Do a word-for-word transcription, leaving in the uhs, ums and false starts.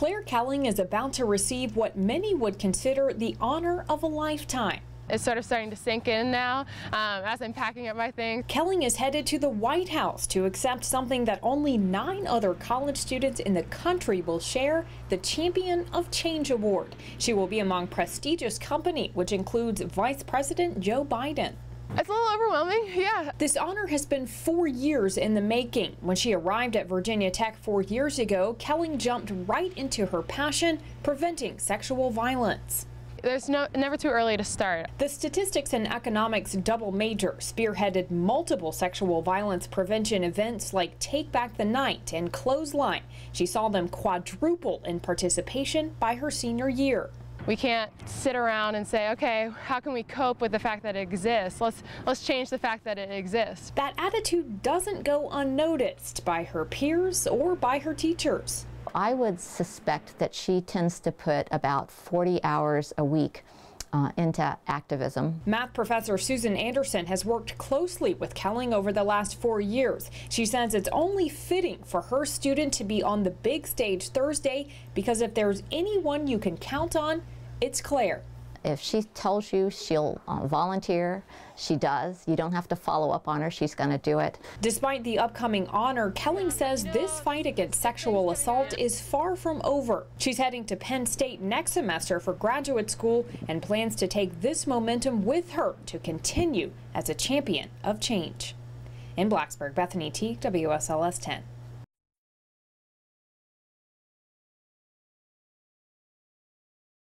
Claire Kelling is about to receive what many would consider the honor of a lifetime. It's sort of starting to sink in now um, as I'm packing up my things. Kelling is headed to the White House to accept something that only nine other college students in the country will share, the Champion of Change Award. She will be among prestigious company, which includes Vice President Joe Biden. It's a little overwhelming, yeah. This honor has been four years in the making. When she arrived at Virginia Tech four years ago, Kelling jumped right into her passion, preventing sexual violence. There's no, never too early to start. The statistics and economics double major spearheaded multiple sexual violence prevention events like Take Back the Night and Clothesline. She saw them quadruple in participation by her senior year. We can't sit around and say, okay, how can we cope with the fact that it exists? Let's, let's change the fact that it exists. That attitude doesn't go unnoticed by her peers or by her teachers. I would suspect that she tends to put about forty hours a week uh, into activism. Math professor Susan Anderson has worked closely with Kelling over the last four years. She says it's only fitting for her student to be on the big stage Thursday because if there's anyone you can count on, it's Claire. If she tells you she'll uh, volunteer, she does. You don't have to follow up on her. She's going to do it. Despite the upcoming honor, Kelling says this fight against sexual assault is far from over. She's heading to Penn State next semester for graduate school and plans to take this momentum with her to continue as a champion of change. In Blacksburg, Bethany Teague, W S L S ten.